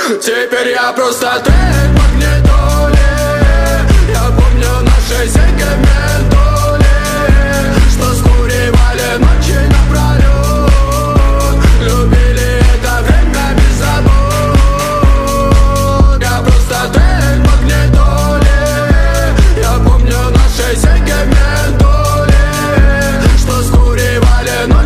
Теперь я просто трек в магнитоле. Я помню наши зеньки в ментоле, что скуривали ночи напролет. Любили это время без забот. Я просто трек в магнитоле. Я помню наши зеньки в ментоле, что скуривали ночи.